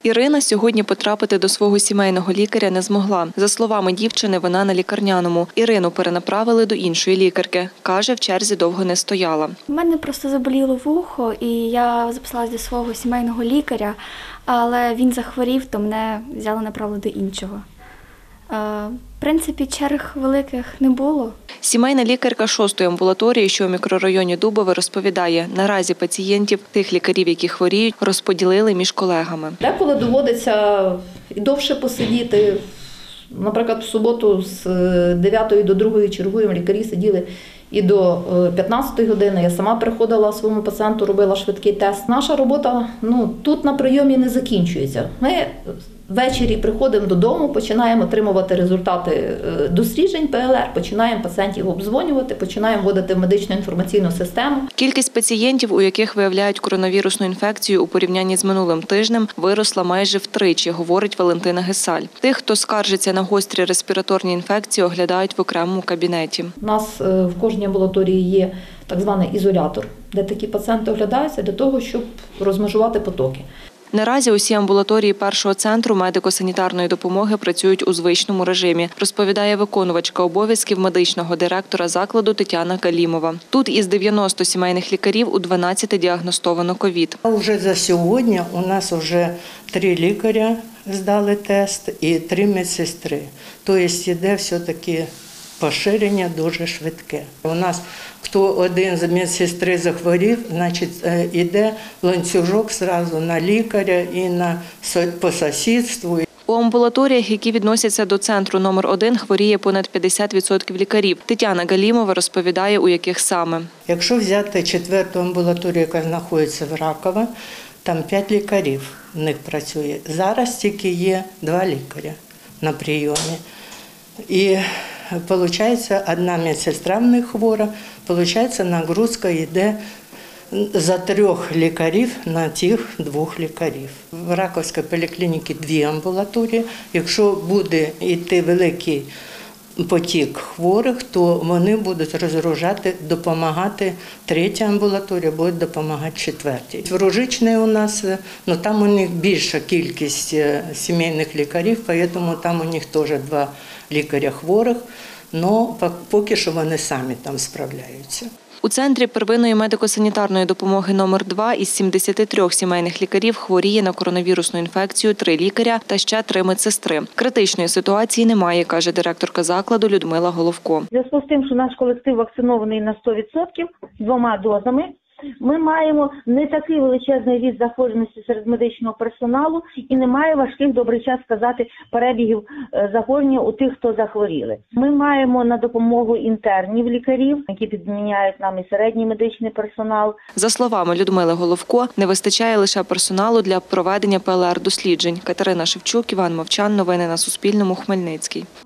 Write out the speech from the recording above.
Ірина сьогодні потрапити до свого сімейного лікаря не змогла. За словами дівчини, вона на лікарняному. Ірину перенаправили до іншої лікарки. Каже, в черзі довго не стояла. У мене просто заболіло вухо, і я записалась до свого сімейного лікаря, але він захворів, то мене взяли направили до іншого. В принципі, черг великих не було. Сімейна лікарка 6-ї амбулаторії, що у мікрорайоні Дубове, розповідає, наразі пацієнтів, тих лікарів, які хворіють, розподілили між колегами. Деколи доводиться і довше посидіти. Наприклад, в суботу з 9 до 2 чергуємо, лікарі сиділи і до 15 години. Я сама приходила своєму пацієнту, робила швидкий тест. Наша робота тут на прийомі не закінчується. Ми ввечері приходимо додому, починаємо отримувати результати досліджень ПЛР, починаємо пацієнтів обдзвонювати, починаємо вводити в медичну інформаційну систему. Кількість пацієнтів, у яких виявляють коронавірусну інфекцію у порівнянні з минулим тижнем, виросла майже втричі, говорить Валентина Гесаль. Тих, хто скаржиться на гострі респіраторні інфекції, оглядають в окремому кабінеті. У нас в кожній амбулаторії є так званий ізолятор, де такі пацієнти оглядаються для того, щоб розмежувати потоки. Наразі усі амбулаторії першого центру медико-санітарної допомоги працюють у звичному режимі, розповідає виконувачка обов'язків медичного директора закладу Тетяна Галімова. Тут із 90 сімейних лікарів у 12 діагностовано ковід. Уже за сьогодні у нас вже 3 лікаря здали тест і 3 медсестри. Тобто йде все-таки поширення дуже швидке. У нас хто один з медсестри захворів, значить йде ланцюжок одразу на лікаря і по сусідству. У амбулаторіях, які відносяться до центру номер 1, хворіє понад 50% лікарів. Тетяна Галімова розповідає, у яких саме. Якщо взяти 4-ту амбулаторію, яка знаходиться в Раково, там 5 лікарів в них працює. Зараз тільки є 2 лікаря на прийомі. І виходить, одна медсестра в них хвора, виходить, нагрузка йде за 3 лікарів на тих 2 лікарів. В Раковській поліклініці 2 амбулаторії. Якщо буде йти великий потік хворих, то вони будуть розгружати, допомагати 3-й амбулаторії, будуть допомагати 4-й. В Ружичній у нас, там у них більша кількість сімейних лікарів, тому там у них теж 2 лікаря хворих, але поки що вони самі там справляються. У центрі первинної медико-санітарної допомоги номер 2 із 73 сімейних лікарів хворіє на коронавірусну інфекцію 3 лікаря та ще 3 медсестри. Критичної ситуації немає, каже директорка закладу Людмила Головко. У зв'язку з тим, що наш колектив вакцинований на 100% 2 дозами, ми маємо не такий величезний ріст захворюваності серед медичного персоналу і немає важких, добрий час сказати, перебігів захворювання у тих, хто захворіли. Ми маємо на допомогу інтернів лікарів, які підміняють нам і середній медичний персонал. За словами Людмили Головко, не вистачає лише персоналу для проведення ПЛР-досліджень. Катерина Шевчук, Іван Мовчан. Новини на Суспільному. Хмельницький.